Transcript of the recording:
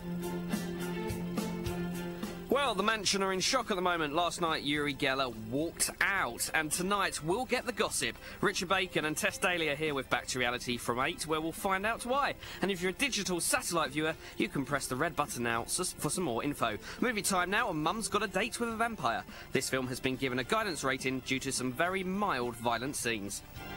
Well, the Mansion are in shock at the moment. Last night, Uri Geller walked out, and tonight we'll get the gossip. Richard Bacon and Tess Daly are here with Back to Reality from 8, where we'll find out why. And if you're a digital satellite viewer, you can press the red button now for some more info. Movie time now, and Mum's got a date with a vampire. This film has been given a guidance rating due to some very mild violent scenes.